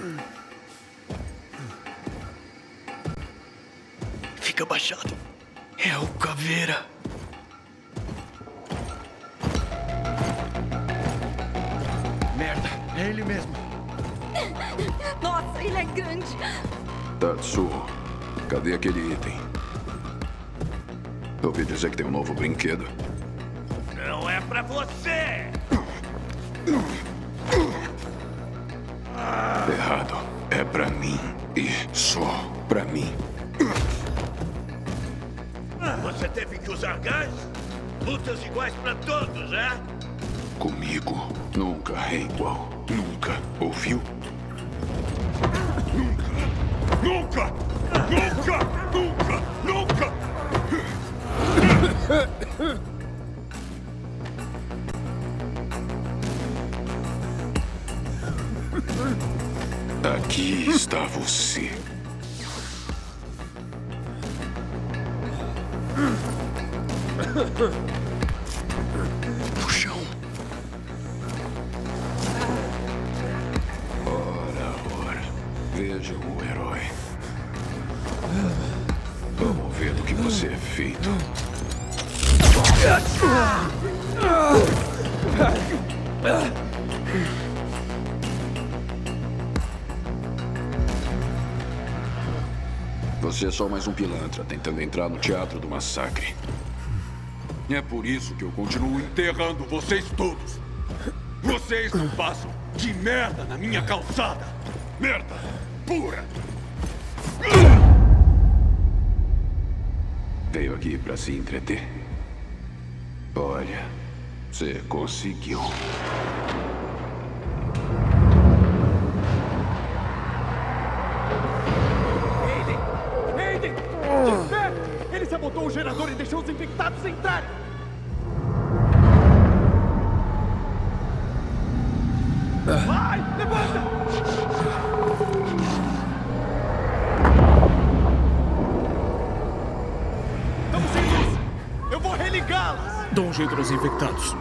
Fica abaixado. É o Caveira. Merda, é ele mesmo. Nossa, ele é grande. Tatsuo, cadê aquele item? Ouvi dizer que tem um novo brinquedo. Não é pra você! Errado. É pra mim. E só pra mim. Você teve que usar gás? Lutas iguais pra todos, é? Comigo nunca é igual. Nunca. Ouviu? Nunca! Nunca! Nunca! Nunca! Aqui está você. Puxão. Ora. Veja o herói. Vamos ver do que você é feito. Você é só mais um pilantra tentando entrar no Teatro do Massacre. É por isso que eu continuo enterrando vocês todos. Vocês não passam de merda na minha calçada. Merda pura. Veio aqui pra se entreter. Olha, você conseguiu. Aiden! De pé! Ele sabotou o gerador e deixou os infectados entrarem! Vai! Levanta! Estamos sem luz! Eu vou religá-las! Dá um jeito nos infectados.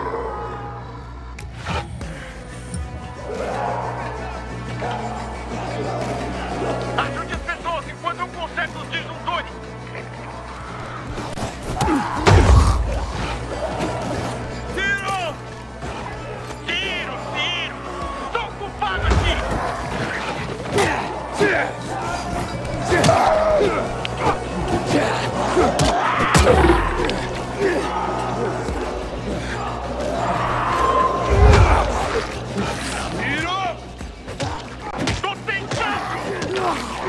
Ajude as pessoas enquanto eu conserto os disjuntores! Tiro! Tiro! Tiro! Sou culpado aqui! Tiro! Tô tentando!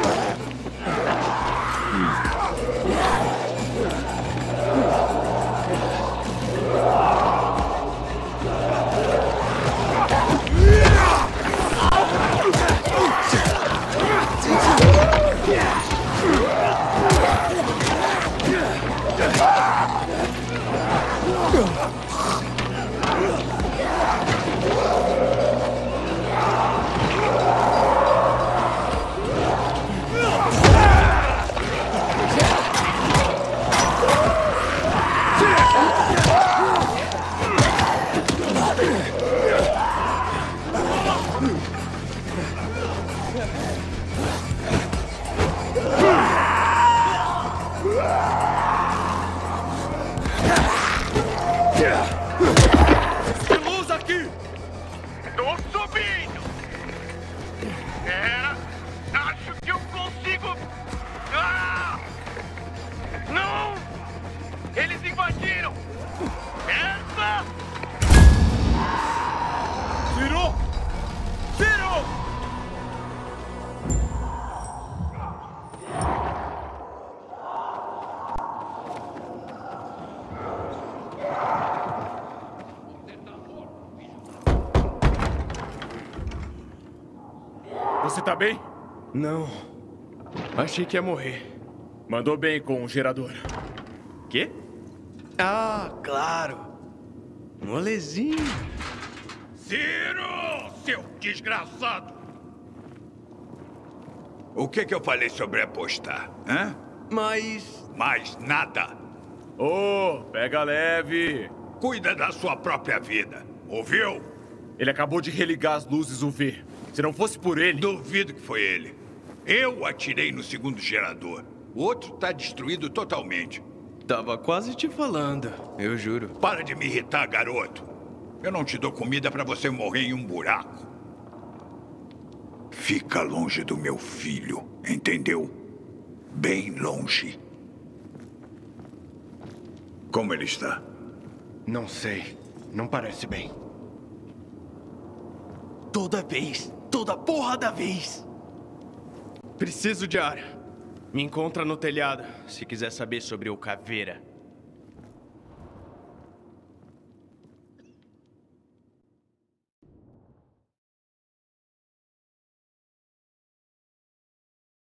Tem luz aqui! Tô subindo! Pera! Acho que eu consigo... Ah! Não! Eles invadiram! Essa! Virou! Virou! Você tá bem? Não. Achei que ia morrer. Mandou bem com o gerador. Quê? Ah, claro. Molezinho. Ciro! Seu desgraçado! O que eu falei sobre apostar, hã? Mas... Mais nada! Ô, pega leve. Cuida da sua própria vida, ouviu? Ele acabou de religar as luzes UV. Se não fosse por ele... Duvido que foi ele. Eu atirei no segundo gerador. O outro tá destruído totalmente. Tava quase te falando, eu juro. Para de me irritar, garoto. Eu não te dou comida pra você morrer em um buraco. Fica longe do meu filho, entendeu? Bem longe. Como ele está? Não sei. Não parece bem. Toda porra da vez. Preciso de ar. Me encontra no telhado, se quiser saber sobre o Caveira.